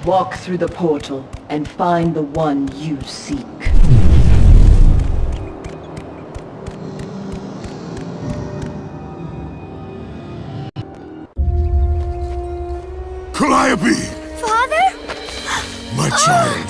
Walk through the portal and find the one you seek. Calliope! Father? My child.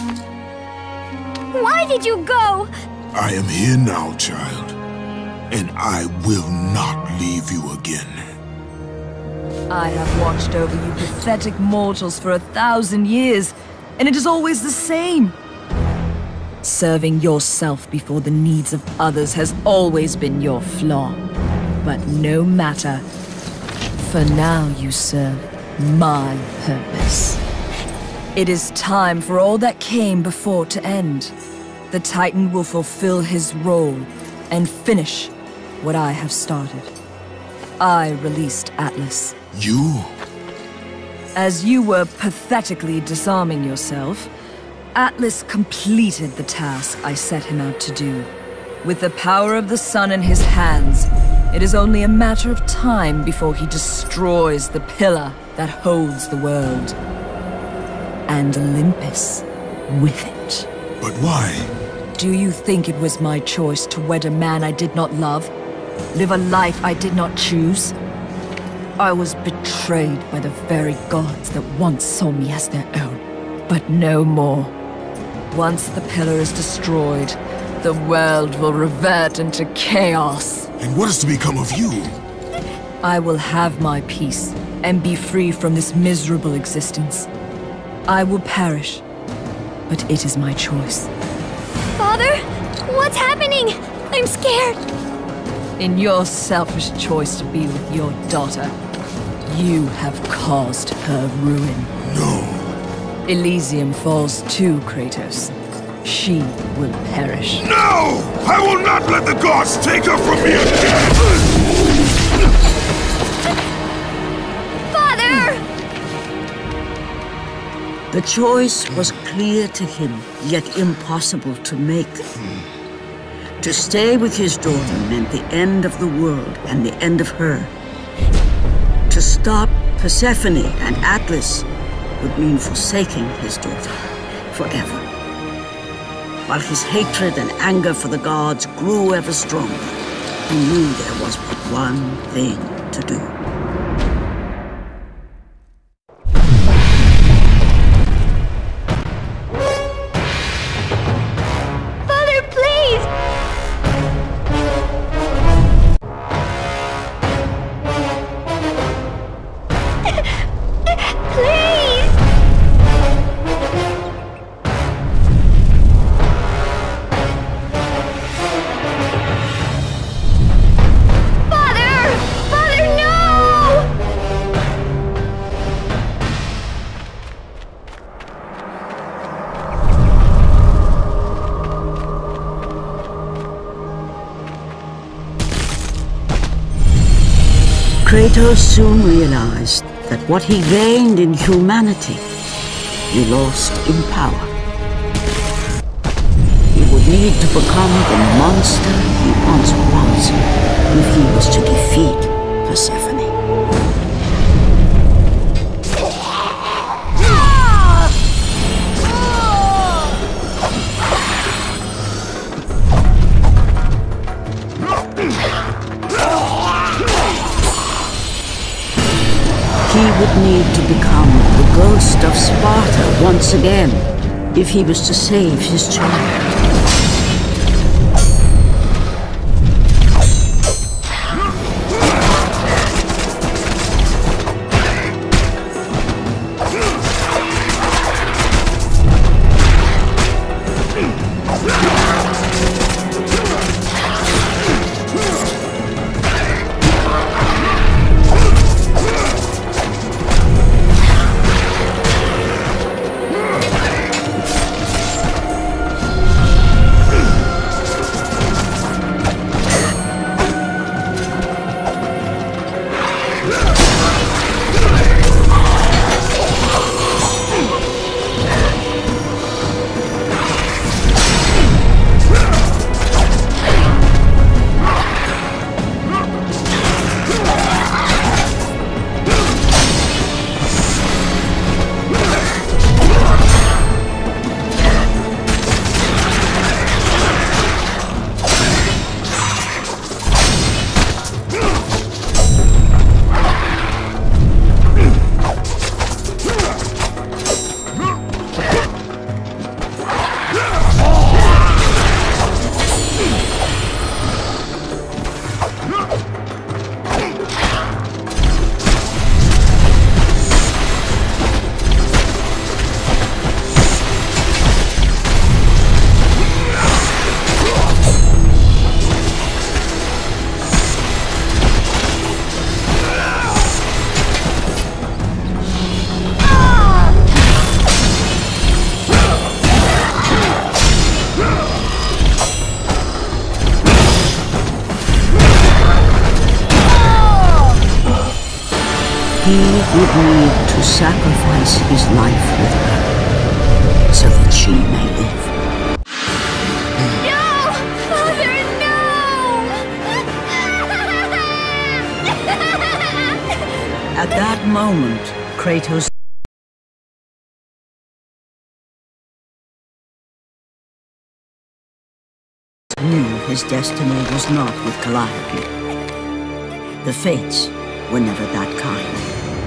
Why did you go? I am here now, child. And I will not leave you again. I have watched over you pathetic mortals for 1,000 years, and it is always the same. Serving yourself before the needs of others has always been your flaw. But no matter. For now you serve my purpose. It is time for all that came before to end. The Titan will fulfill his role and finish what I have started. I released Atlas. You? As you were pathetically disarming yourself, Atlas completed the task I set him out to do. With the power of the sun in his hands, it is only a matter of time before he destroys the pillar that holds the world. And Olympus with it. But why? Do you think it was my choice to wed a man I did not love? Live a life I did not choose? I was betrayed by the very gods that once saw me as their own. But no more. Once the pillar is destroyed, the world will revert into chaos. And what is to become of you? I will have my peace and be free from this miserable existence. I will perish, but it is my choice. Father? What's happening? I'm scared. In your selfish choice to be with your daughter, you have caused her ruin. No. Elysium falls too, Kratos. She will perish. No! I will not let the gods take her from me again! Father! The choice was clear to him, yet impossible to make. To stay with his daughter meant the end of the world and the end of her. To stop Persephone and Atlas would mean forsaking his daughter forever. While his hatred and anger for the gods grew ever stronger, he knew there was but one thing to do. Kratos soon realized that what he gained in humanity, he lost in power. He would need to become the monster he once was if he was to defeat Persephone. He would need to become the ghost of Sparta once again if he was to save his child. He would need to sacrifice his life with her so that she may live. No! Father, no! At that moment, Kratos knew his destiny was not with Calliope. The fates were never that kind.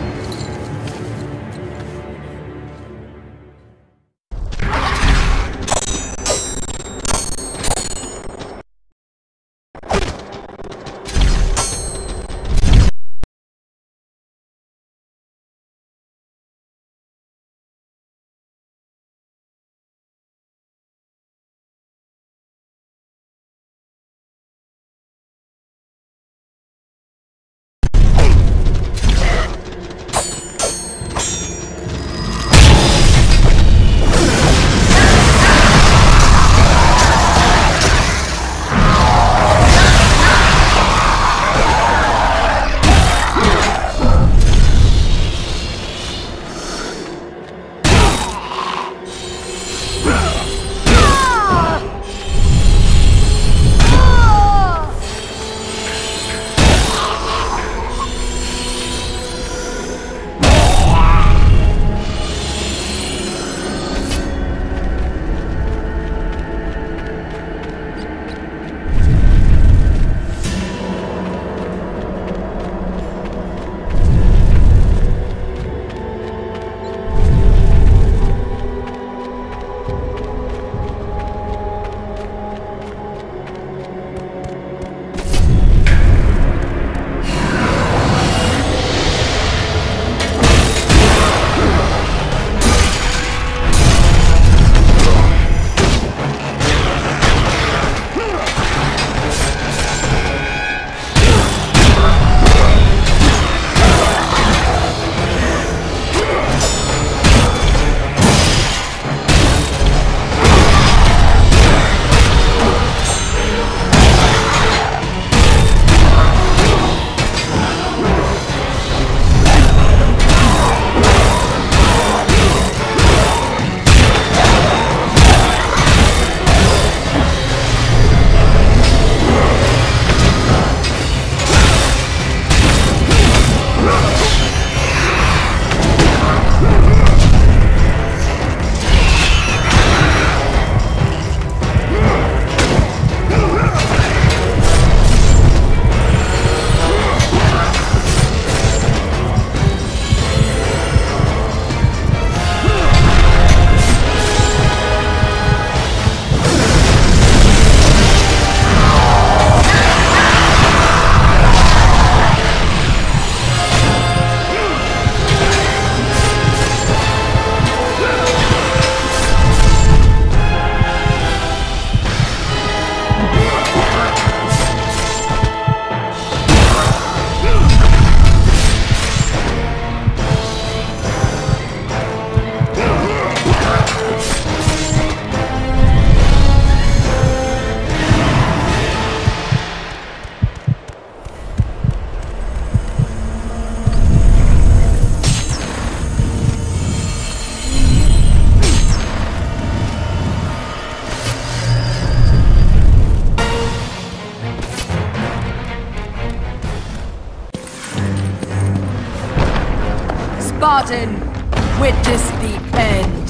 Spartan, witness the end.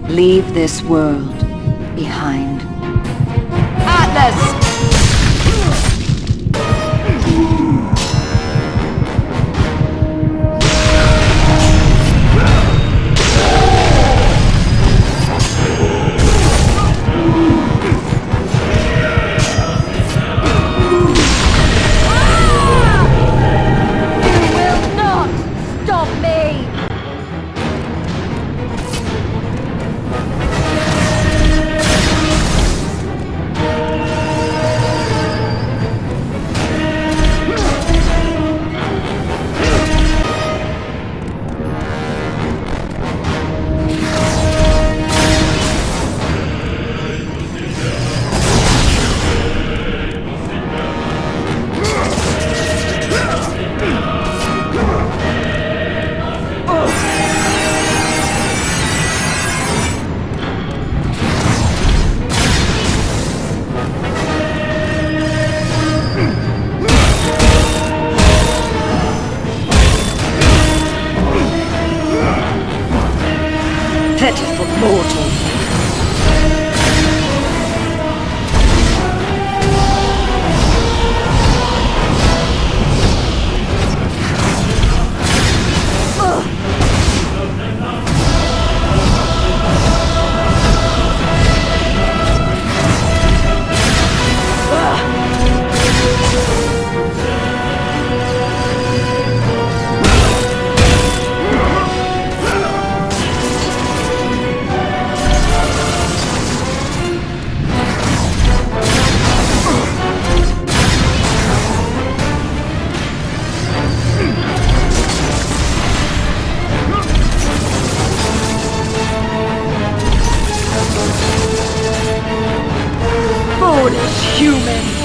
Leave this world behind. Atlas! Pitiful mortal. Foolish human!